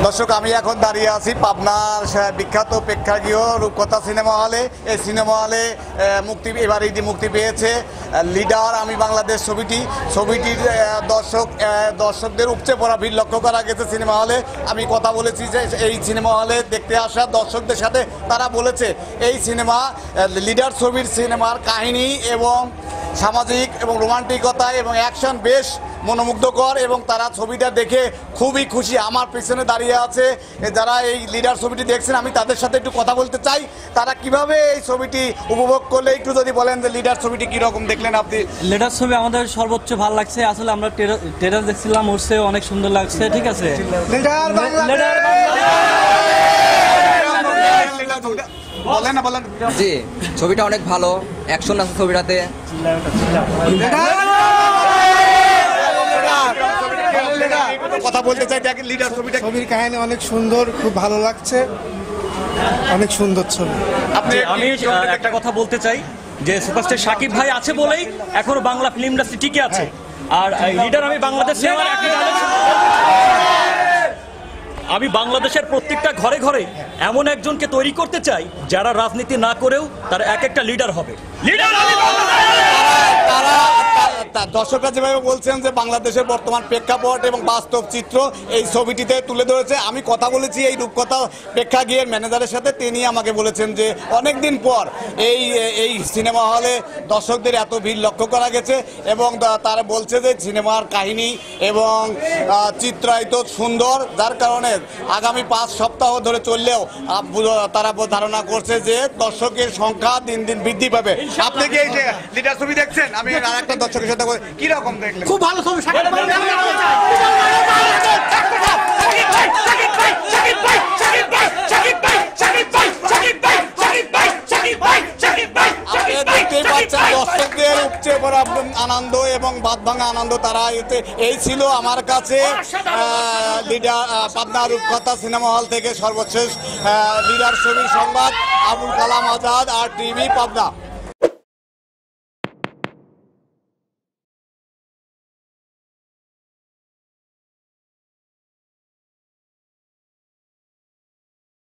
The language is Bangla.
দর্শক, আমি এখন দাঁড়িয়ে আছি পাবনার বিখ্যাত প্রেক্ষাগৃহ রূপকথা সিনেমা হলে। এই সিনেমা হলে এবার ঈদে মুক্তি পেয়েছে লিডার আমি বাংলাদেশ ছবিটির দর্শকদের উপচে পড়া ভিড় লক্ষ্য করা গেছে সিনেমা হলে। আমি কথা বলেছি যে এই সিনেমা হলে দেখতে আসা দর্শকদের সাথে, তারা বলেছে এই সিনেমা লিডার ছবির সিনেমার কাহিনী এবং সামাজিক এবং রোমান্টিকতা এবং অ্যাকশন বেশ মনোমুগ্ধকর এবং তারা ছবিটা দেখে খুবই খুশি। আমার পিছনে দাঁড়িয়ে আছে যারা এই লিডার ছবিটি দেখছেন, আমি তাদের সাথে একটু কথা বলতে চাই। তারা কিভাবে এই ছবিটি উপভোগ করলে একটু যদি বলেন যে লিডার ছবিটি কীরকম দেখলেন আপনি? লিডার ছবি আমাদের সর্বোচ্চ ভালো লাগছে। আসলে আমরা ট্রেলার দেখছিলাম, উঠছে অনেক সুন্দর লাগছে। ঠিক আছে, জি, ছবিটা অনেক ভালো, অ্যাকশন আছে ছবিটাতে। কথা বলতে চাই, দেখেন লিডার ছবির কাহিনী অনেক সুন্দর, খুব ভালো লাগছে, অনেক সুন্দর ছবি। আমি একটা কথা বলতে চাই যে সুপারস্টার শাকিব ভাই আছে বলেই এখনো বাংলা ফিল্ম ইন্ডাস্ট্রি টিকে আছে। আর লিডার আমি বাংলাদেশ আমি বাংলাদেশের প্রত্যেকটা ঘরে ঘরে এমন একজনকে তৈরি করতে চাই যারা রাজনীতি না করেও তারা এক একটা লিডার হবে। দর্শকরা যেভাবে বলছেন যে বাংলাদেশের বর্তমান প্রেক্ষাপট এবং বাস্তব চিত্র এই ছবিটিতে তুলে ধরেছে। আমি কথা বলেছি এই রূপকথা প্রেক্ষাগৃহের ম্যানেজারের সাথে, তিনি আমাকে বলেছেন যে অনেকদিন পর এই সিনেমা হলে দর্শকদের এত ভিড় লক্ষ্য করা গেছে এবং তারা বলছে যে সিনেমার কাহিনী এবং চিত্রায়িত সুন্দর, যার কারণে আগামী 5 সপ্তাহ ধরে চললেও তারা ধারণা করছে যে দর্শকের সংখ্যা দিন দিন বৃদ্ধি পাবে। আপনি কি এই যে লিডার ছবি দেখছেন? আমি আরেকটা দর্শকের সাথে কি রকম দেখলেন? খুব ভালো ছবি। দেখতেই পাচ্ছেন দর্শকদের উপচে পড়া আনন্দ এবং বাদ ভাঙা আনন্দ। তারা এই ছিল আমার কাছে লিডার পাবনা রূপকথা সিনেমা হল থেকে সর্বশেষ লিডার ছবির সংবাদ। আবুল কালাম আজাদ, Rtv পাবনা।